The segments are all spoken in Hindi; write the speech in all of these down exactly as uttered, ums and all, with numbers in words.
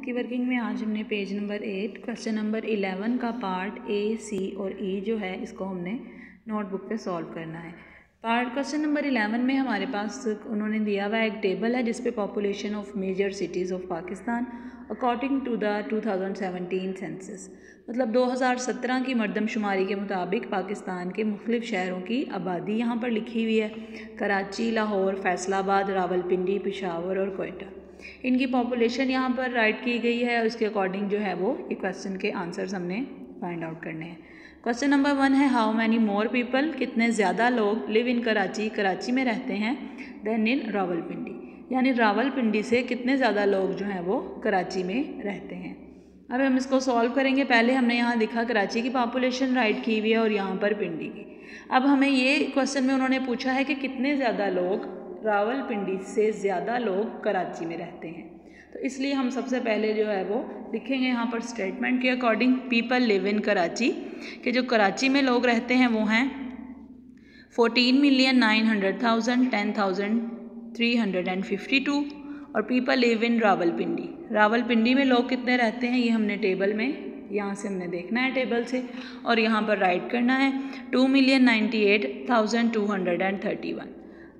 की वर्किंग में आज हमने page number eight question number eleven का पार्ट ए सी और ई जो है इसको हमने नोटबुक पे सॉल्व करना है। पार्ट क्वेश्चन नंबर इलेवन में हमारे पास उन्होंने दिया हुआ एक टेबल है जिसपे population of major cities of Pakistan according to the two thousand seventeen census, मतलब दो हज़ार सत्रह की मरदमशुमारी के मुताबिक पाकिस्तान के मुख्तलिफ शहरों की आबादी यहाँ पर लिखी हुई है। कराची, लाहौर, फैसलाबाद, रावलपिंडी, पेशावर और कोयटा, इनकी पॉपुलेशन यहाँ पर राइट की गई है और इसके अकॉर्डिंग जो है वो ये क्वेश्चन के आंसर्स हमने फाइंड आउट करने हैं। क्वेश्चन नंबर वन है हाउ मैनी मोर पीपल, कितने ज़्यादा लोग लिव इन कराची, कराची में रहते हैं, देन इन रावलपिंडी, यानी रावलपिंडी से कितने ज़्यादा लोग जो हैं वो कराची में रहते हैं। अब हम इसको सॉल्व करेंगे। पहले हमने यहाँ लिखा कराची की पॉपुलेशन राइट की हुई है और यहाँ पर पिंडी की। अब हमें ये क्वेश्चन में उन्होंने पूछा है कि कितने ज़्यादा लोग रावलपिंडी से ज़्यादा लोग कराची में रहते हैं, तो इसलिए हम सबसे पहले जो है वो लिखेंगे यहाँ पर स्टेटमेंट के according people live in Karachi, कि जो कराची में लोग रहते हैं वो हैं fourteen million nine hundred thousand ten thousand three hundred and fifty two और people live in Rawalpindi, Rawalpindi में लोग कितने रहते हैं ये हमने टेबल में यहाँ से हमने देखना है टेबल से और यहाँ पर राइट करना है two million ninety eight thousand two hundred and thirty one.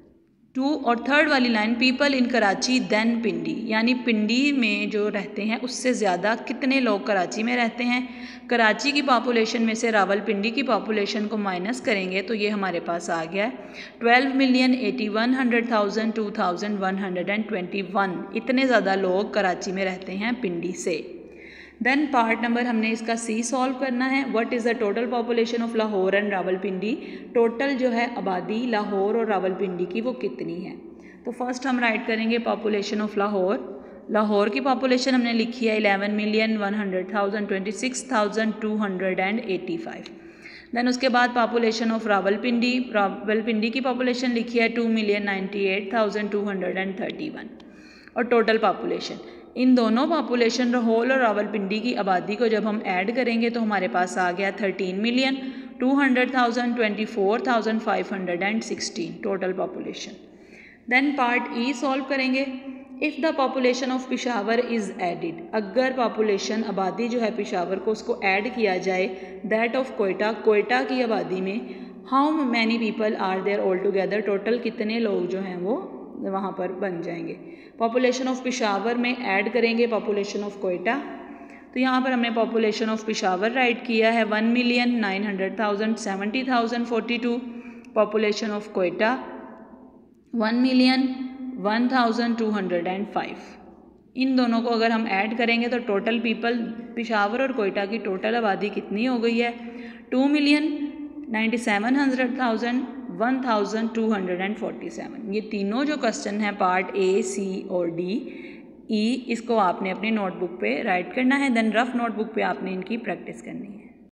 Two और थर्ड वाली line people in Karachi than Pindi, यानी पिंडी में जो रहते हैं उससे ज़्यादा कितने लोग कराची में रहते हैं। कराची की पॉपुलेशन में से रावलपिंडी की पॉपुलेशन को माइनस करेंगे तो ये हमारे पास आ गया है twelve million eighty one hundred thousand two thousand one hundred and twenty one, इतने ज़्यादा लोग कराची में रहते हैं पिंडी से। देन पार्ट नंबर हमने इसका सी सॉल्व करना है। What is the total population of Lahore and Rawalpindi, total जो है आबादी लाहौर और रावलपिंडी की वो कितनी है। तो फर्स्ट हम राइट करेंगे पॉपुलेशन ऑफ लाहौर। लाहौर की पॉपुलेशन हमने लिखी है eleven million one hundred thousand twenty six thousand two hundred and eighty five. Then उसके बाद पॉपुलेशन ऑफ रावलपिंडी, रावलपिंडी की पॉपुलेशन लिखी है two million ninety eight thousand two hundred and thirty one और टोटल पॉपुलेशन, इन दोनों पॉपुलेशन लाहौर और रावलपिंडी की आबादी को जब हम ऐड करेंगे तो हमारे पास आ गया thirteen million two hundred thousand twenty four thousand five hundred and sixteen total population. Then part E solve करेंगे। If the population of Peshawar is added, अगर पॉपुलेशन आबादी जो है पेशावर को उसको ऐड किया जाए दैट ऑफ कोयटा, कोयटा की आबादी में how many people are there all together, total कितने लोग जो हैं वो वहाँ पर बन जाएंगे। पॉपुलेशन ऑफ पेशावर में ऐड करेंगे पॉपुलेशन ऑफ कोयटा, तो यहाँ पर हमने पॉपुलेशन ऑफ पेशावर राइट किया है one million nine hundred thousand seventy thousand forty two, population of Quetta one million one thousand two hundred and five. इन दोनों को अगर हम ऐड करेंगे तो टोटल पीपल पेशावर और कोयटा की टोटल आबादी कितनी हो गई है two million ninety seven hundred thousand one thousand two hundred and forty seven. ये तीनों जो क्वेश्चन हैं पार्ट ए, सी और डी, ई, इसको आपने अपनी नोटबुक पे राइट करना है। देन रफ नोटबुक पे आपने इनकी प्रैक्टिस करनी है।